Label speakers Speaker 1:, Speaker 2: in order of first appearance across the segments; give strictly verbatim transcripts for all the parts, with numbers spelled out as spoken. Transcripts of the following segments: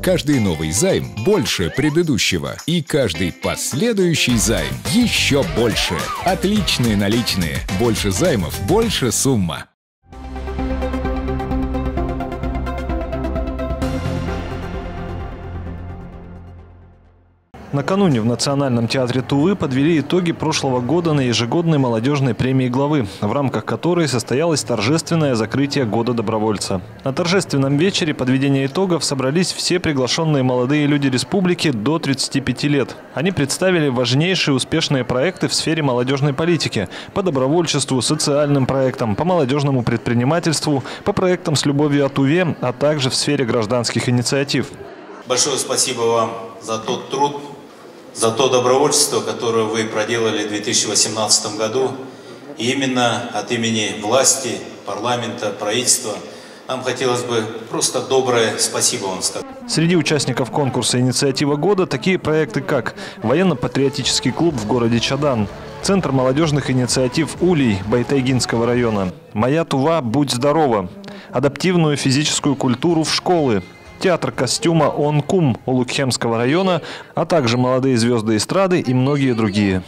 Speaker 1: Каждый новый займ больше предыдущего. И каждый последующий займ еще больше. Отличные наличные. Больше займов, больше сумма.
Speaker 2: Накануне в Национальном театре Тувы подвели итоги прошлого года на ежегодной молодежной премии главы, в рамках которой состоялось торжественное закрытие года добровольца. На торжественном вечере подведения итогов собрались все приглашенные молодые люди республики до тридцати пяти лет. Они представили важнейшие успешные проекты в сфере молодежной политики, по добровольчеству, социальным проектам, по молодежному предпринимательству, по проектам с любовью о Туве, а также в сфере гражданских инициатив.
Speaker 3: Большое спасибо вам за тот труд, за то добровольчество, которое вы проделали в две тысячи восемнадцатом году. И именно от имени власти, парламента, правительства нам хотелось бы просто доброе спасибо вам сказать.
Speaker 2: Среди участников конкурса «Инициатива года» такие проекты, как военно-патриотический клуб в городе Чадан, Центр молодежных инициатив «Улей» Байтайгинского района, «Моя Тува, будь здорова», адаптивную физическую культуру в школы, театр костюма «Он-Кум» Улугхемского района, а также молодые звезды эстрады и многие другие.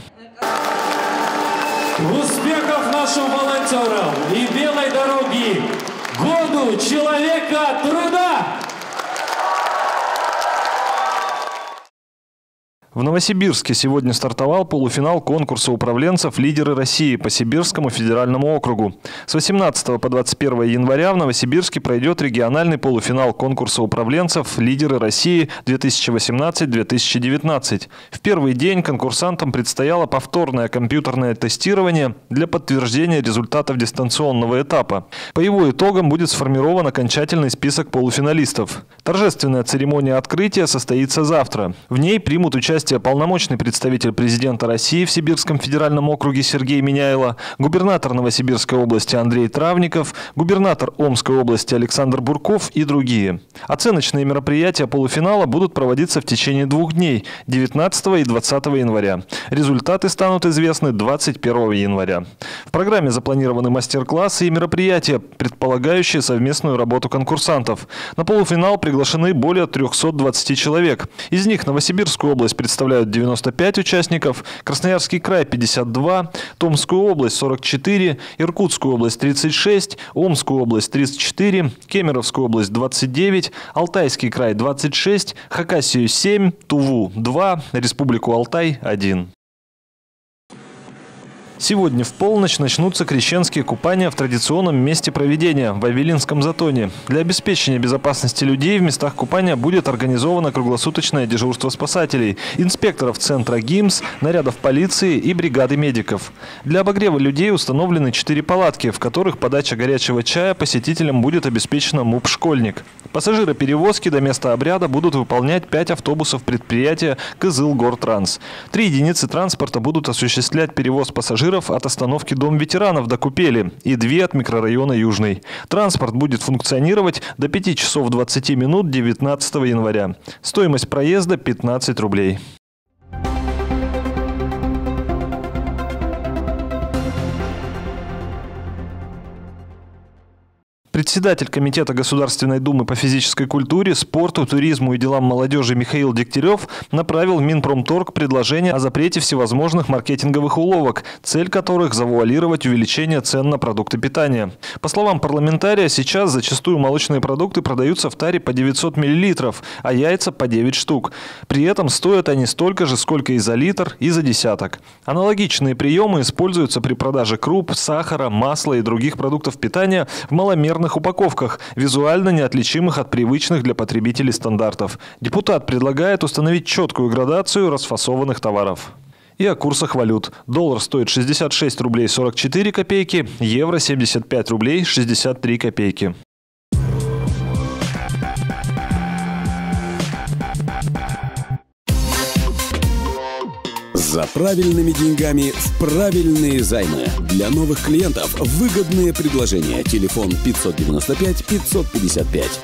Speaker 4: Успехов нашим волонтерам и белой дороги году человека труда!
Speaker 2: В Новосибирске сегодня стартовал полуфинал конкурса управленцев «Лидеры России» по Сибирскому федеральному округу. С восемнадцатого по двадцать первое января в Новосибирске пройдет региональный полуфинал конкурса управленцев «Лидеры России» две тысячи восемнадцать — две тысячи девятнадцать. В первый день конкурсантам предстояло повторное компьютерное тестирование для подтверждения результатов дистанционного этапа. По его итогам будет сформирован окончательный список полуфиналистов. Торжественная церемония открытия состоится завтра. В ней примут участие полномочный представитель президента России в Сибирском федеральном округе Сергей Миняйло, губернатор Новосибирской области Андрей Травников, губернатор Омской области Александр Бурков и другие. Оценочные мероприятия полуфинала будут проводиться в течение двух дней – девятнадцатого и двадцатого января. Результаты станут известны двадцать первого января. В программе запланированы мастер-классы и мероприятия, предполагающие совместную работу конкурсантов. На полуфинал приглашены более трёхсот двадцати человек. Из них Новосибирскую область представляют девяносто пять участников, Красноярский край – пятьдесят два, Томскую область – сорок четыре, Иркутскую область – тридцать шесть, Омскую область – тридцать четыре, Кемеровскую область – двадцать девять, Алтайский край – двадцать шесть, Хакасию – семь, Туву – два, Республику Алтай – один. Сегодня в полночь начнутся крещенские купания в традиционном месте проведения – в Авелинском затоне. Для обеспечения безопасности людей в местах купания будет организовано круглосуточное дежурство спасателей, инспекторов центра ГИМС, нарядов полиции и бригады медиков. Для обогрева людей установлены четыре палатки, в которых подача горячего чая посетителям будет обеспечена МУП «Школьник». Пассажироперевозки до места обряда будут выполнять пять автобусов предприятия «Кызылгортранс». Три единицы транспорта будут осуществлять перевоз пассажиров от остановки Дом ветеранов до Купели и две от микрорайона Южный. Транспорт будет функционировать до пяти часов двадцати минут девятнадцатого января. Стоимость проезда – пятнадцать рублей. Председатель Комитета Государственной Думы по физической культуре, спорту, туризму и делам молодежи Михаил Дегтярев направил в Минпромторг предложение о запрете всевозможных маркетинговых уловок, цель которых – завуалировать увеличение цен на продукты питания. По словам парламентария, сейчас зачастую молочные продукты продаются в таре по девятьсот миллилитров, а яйца по девять штук. При этом стоят они столько же, сколько и за литр, и за десяток. Аналогичные приемы используются при продаже круп, сахара, масла и других продуктов питания в маломерных упаковках, визуально неотличимых от привычных для потребителей стандартов. Депутат предлагает установить четкую градацию расфасованных товаров. И о курсах валют. Доллар стоит шестьдесят шесть рублей сорок четыре копейки, евро семьдесят пять рублей шестьдесят три копейки.
Speaker 5: За правильными деньгами в правильные займы. Для новых клиентов выгодные предложения. Телефон пятьсот девяносто пять пятьсот пятьдесят пять.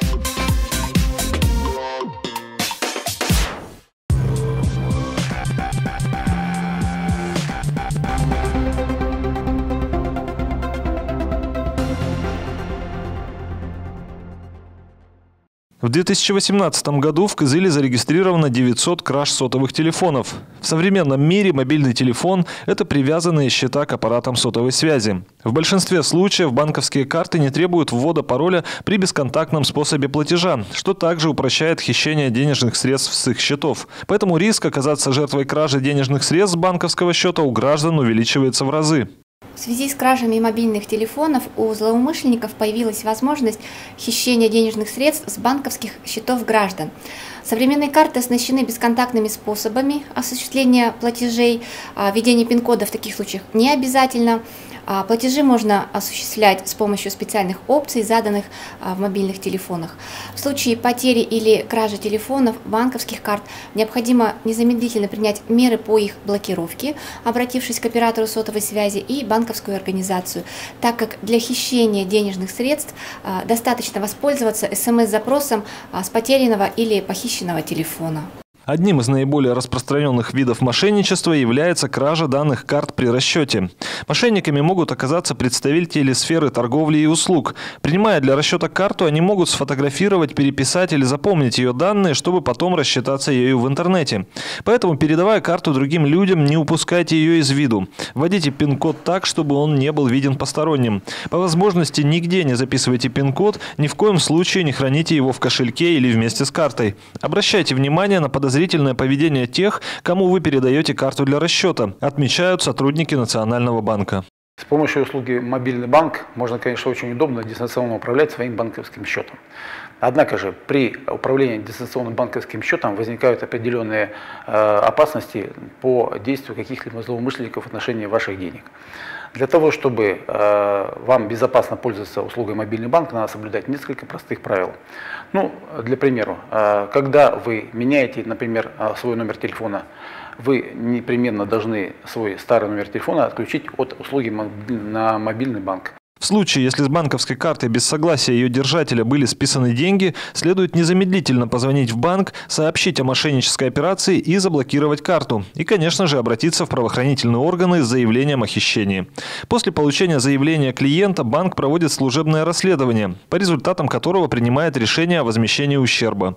Speaker 2: В две тысячи восемнадцатом году в Кызыле зарегистрировано девятьсот краж сотовых телефонов. В современном мире мобильный телефон – это привязанные счета к аппаратам сотовой связи. В большинстве случаев банковские карты не требуют ввода пароля при бесконтактном способе платежа, что также упрощает хищение денежных средств с их счетов. Поэтому риск оказаться жертвой кражи денежных средств с банковского счета у граждан увеличивается в разы.
Speaker 6: В связи с кражами мобильных телефонов у злоумышленников появилась возможность хищения денежных средств с банковских счетов граждан. Современные карты оснащены бесконтактными способами осуществления платежей. Введение пин-кода в таких случаях не обязательно. Платежи можно осуществлять с помощью специальных опций, заданных в мобильных телефонах. В случае потери или кражи телефонов, банковских карт, необходимо незамедлительно принять меры по их блокировке, обратившись к оператору сотовой связи и банковскую организацию, так как для хищения денежных средств достаточно воспользоваться эс эм эс-запросом с потерянного или похищенного телефона.
Speaker 2: Одним из наиболее распространенных видов мошенничества является кража данных карт при расчете. Мошенниками могут оказаться представители сферы торговли и услуг. Принимая для расчета карту, они могут сфотографировать, переписать или запомнить ее данные, чтобы потом рассчитаться ею в интернете. Поэтому, передавая карту другим людям, не упускайте ее из виду. Вводите пин-код так, чтобы он не был виден посторонним. По возможности нигде не записывайте пин-код, ни в коем случае не храните его в кошельке или вместе с картой. Обращайте внимание на подозрительные Подозрительное поведение тех, кому вы передаете карту для расчета, отмечают сотрудники Национального банка.
Speaker 7: С помощью услуги «Мобильный банк» можно, конечно, очень удобно дистанционно управлять своим банковским счетом. Однако же при управлении дистанционным банковским счетом возникают определенные э, опасности по действию каких-либо злоумышленников в отношении ваших денег. Для того, чтобы э, вам безопасно пользоваться услугой «Мобильный банк», надо соблюдать несколько простых правил. Ну, для примера, э, когда вы меняете, например, свой номер телефона, вы непременно должны свой старый номер телефона отключить от услуги на «Мобильный банк».
Speaker 2: В случае, если с банковской картой без согласия ее держателя были списаны деньги, следует незамедлительно позвонить в банк, сообщить о мошеннической операции и заблокировать карту. И, конечно же, обратиться в правоохранительные органы с заявлением о хищении. После получения заявления клиента банк проводит служебное расследование, по результатам которого принимает решение о возмещении ущерба.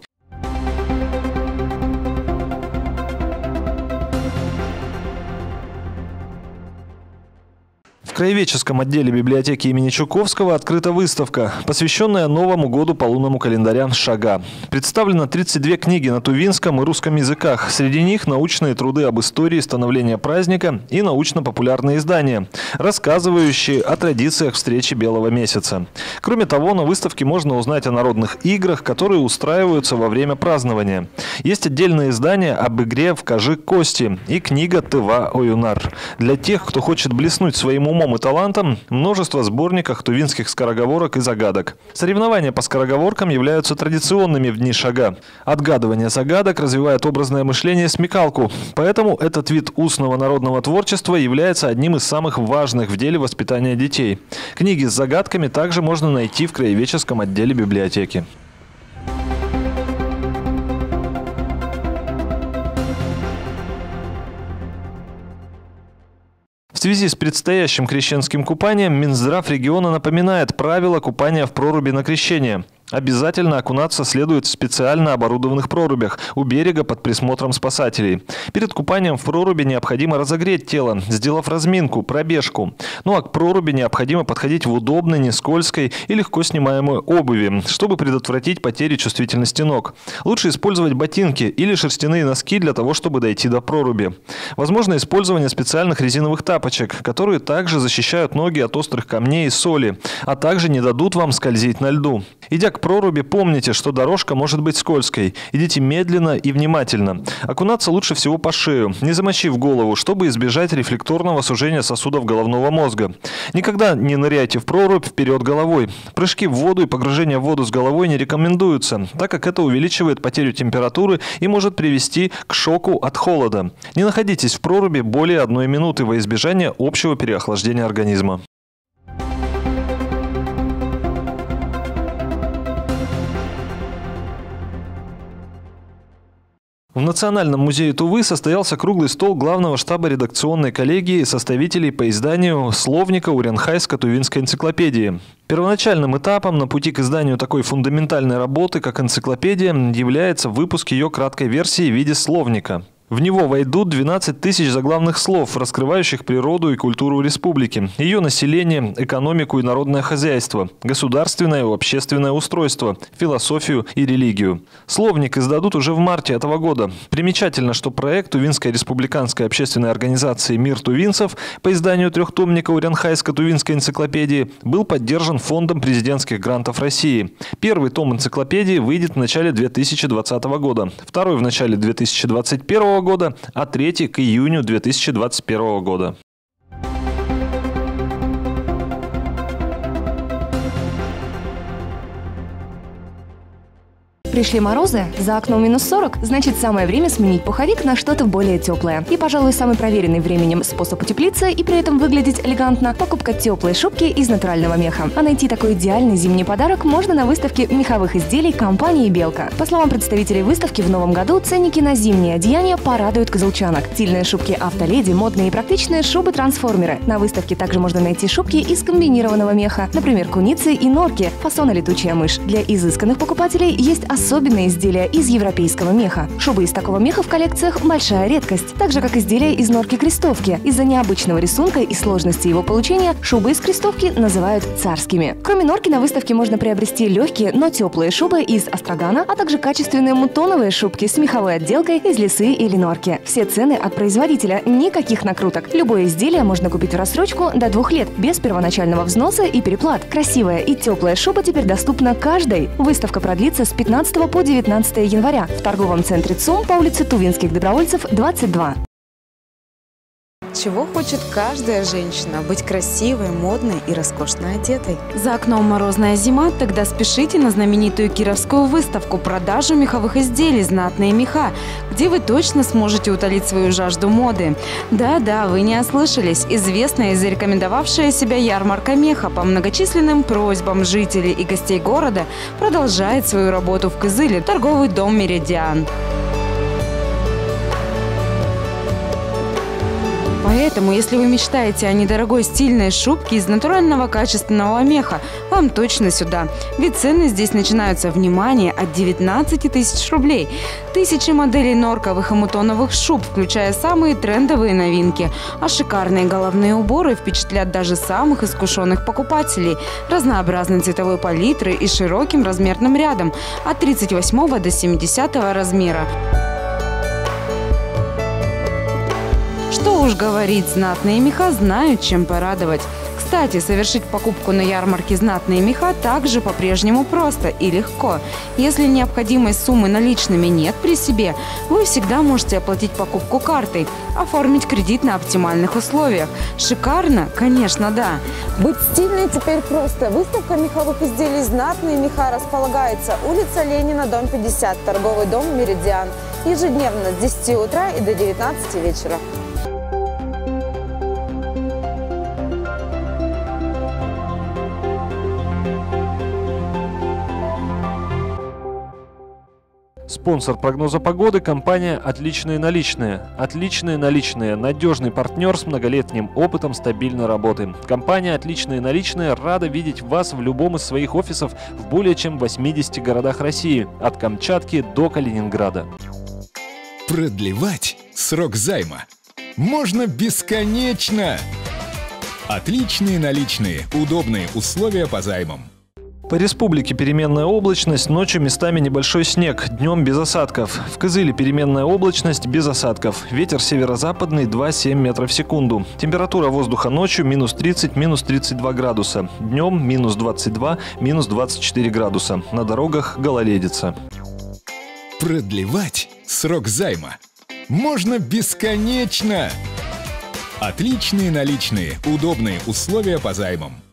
Speaker 2: В краеведческом отделе библиотеки имени Чуковского открыта выставка, посвященная Новому году по лунному календаря «Шага». Представлено тридцать две книги на тувинском и русском языках. Среди них научные труды об истории становления праздника и научно-популярные издания, рассказывающие о традициях встречи Белого месяца. Кроме того, на выставке можно узнать о народных играх, которые устраиваются во время празднования. Есть отдельное издание об игре в кажи-кости и книга «Тыва Оюнар». Для тех, кто хочет блеснуть своим умом и талантом, множество сборников тувинских скороговорок и загадок. Соревнования по скороговоркам являются традиционными в дни Шага. Отгадывание загадок развивает образное мышление и смекалку, поэтому этот вид устного народного творчества является одним из самых важных в деле воспитания детей. Книги с загадками также можно найти в краеведческом отделе библиотеки. В связи с предстоящим крещенским купанием Минздрав региона напоминает правила купания в проруби на крещение. Обязательно окунаться следует в специально оборудованных прорубях у берега под присмотром спасателей. Перед купанием в проруби необходимо разогреть тело, сделав разминку, пробежку. Ну а к проруби необходимо подходить в удобной, не скользкой и легко снимаемой обуви, чтобы предотвратить потери чувствительности ног. Лучше использовать ботинки или шерстяные носки для того, чтобы дойти до проруби. Возможно использование специальных резиновых тапочек, которые также защищают ноги от острых камней и соли, а также не дадут вам скользить на льду. Идя к проруби, помните, что дорожка может быть скользкой. Идите медленно и внимательно. Окунаться лучше всего по шею, не замочив голову, чтобы избежать рефлекторного сужения сосудов головного мозга. Никогда не ныряйте в прорубь вперед головой. Прыжки в воду и погружение в воду с головой не рекомендуются, так как это увеличивает потерю температуры и может привести к шоку от холода. Не находитесь в проруби более одной минуты во избежание общего переохлаждения организма. В Национальном музее Тувы состоялся круглый стол главного штаба редакционной коллегии составителей по изданию словника Уренхайско-Тувинской энциклопедии. Первоначальным этапом на пути к изданию такой фундаментальной работы, как энциклопедия, является выпуск ее краткой версии в виде словника. В него войдут двенадцать тысяч заглавных слов, раскрывающих природу и культуру республики, ее население, экономику и народное хозяйство, государственное и общественное устройство, философию и религию. Словник издадут уже в марте этого года. Примечательно, что проект Тувинской республиканской общественной организации «Мир тувинцев» по изданию трехтомника Уренхайско-Тувинской энциклопедии был поддержан Фондом президентских грантов России. Первый том энциклопедии выйдет в начале две тысячи двадцатого года, второй в начале две тысячи двадцать первого года, а третий к июню две тысячи двадцать первого года.
Speaker 8: Пришли морозы, за окном минус сорок, значит самое время сменить пуховик на что-то более теплое. И, пожалуй, самый проверенный временем способ утеплиться и при этом выглядеть элегантно – покупка теплой шубки из натурального меха. А найти такой идеальный зимний подарок можно на выставке меховых изделий компании «Белка». По словам представителей выставки, в новом году ценники на зимние одеяния порадуют казалчанок. Стильные шубки «Автоледи», модные и практичные шубы-трансформеры. На выставке также можно найти шубки из комбинированного меха, например, куницы и норки, фасона «Летучая мышь». Для изысканных покупателей есть особенные Особенные изделия из европейского меха. Шубы из такого меха в коллекциях – большая редкость. Так же, как изделия из норки-крестовки. Из-за необычного рисунка и сложности его получения шубы из крестовки называют царскими. Кроме норки, на выставке можно приобрести легкие, но теплые шубы из астрагана, а также качественные мутоновые шубки с меховой отделкой из лисы или норки. Все цены от производителя, никаких накруток. Любое изделие можно купить в рассрочку до двух лет, без первоначального взноса и переплат. Красивая и теплая шуба теперь доступна каждой. Выставка продлится с пятнадцатого по девятнадцатое января в торговом центре ЦУМ по улице Тувинских добровольцев, двадцать два.
Speaker 9: Чего хочет каждая женщина? Быть красивой, модной и роскошно одетой. За окном морозная зима? Тогда спешите на знаменитую кировскую выставку «Продажу меховых изделий. Знатные меха», где вы точно сможете утолить свою жажду моды. Да-да, вы не ослышались. Известная и зарекомендовавшая себя ярмарка меха по многочисленным просьбам жителей и гостей города продолжает свою работу в Кызыле, торговый дом «Меридиан». Поэтому, если вы мечтаете о недорогой стильной шубке из натурального качественного меха, вам точно сюда. Ведь цены здесь начинаются, внимание, от девятнадцати тысяч рублей. Тысячи моделей норковых и мутоновых шуб, включая самые трендовые новинки. А шикарные головные уборы впечатлят даже самых искушенных покупателей. Разнообразной цветовой палитры и широким размерным рядом от тридцать восьмого до семидесятого размера. Что уж говорить, знатные меха знают, чем порадовать. Кстати, совершить покупку на ярмарке «Знатные меха» также по-прежнему просто и легко. Если необходимой суммы наличными нет при себе, вы всегда можете оплатить покупку картой, оформить кредит на оптимальных условиях. Шикарно? Конечно, да.
Speaker 10: Быть стильной теперь просто. Выставка меховых изделий «Знатные меха» располагается улица Ленина, дом пятьдесят, торговый дом «Меридиан». Ежедневно с десяти утра и до девятнадцати вечера.
Speaker 2: Спонсор прогноза погоды – компания «Отличные наличные». «Отличные наличные» – надежный партнер с многолетним опытом стабильной работы. Компания «Отличные наличные» рада видеть вас в любом из своих офисов в более чем восьмидесяти городах России, от Камчатки до Калининграда.
Speaker 1: Продлевать срок займа можно бесконечно. Отличные наличные. Удобные условия по займам.
Speaker 2: По республике переменная облачность, ночью местами небольшой снег, днем без осадков. В Кызыле переменная облачность без осадков. Ветер северо-западный два целых семь метров в секунду. Температура воздуха ночью минус тридцать, минус тридцать два градуса. Днем минус двадцать два, минус двадцать четыре градуса. На дорогах гололедица.
Speaker 1: Продлевать срок займа можно бесконечно. Отличные наличные. Удобные условия по займам.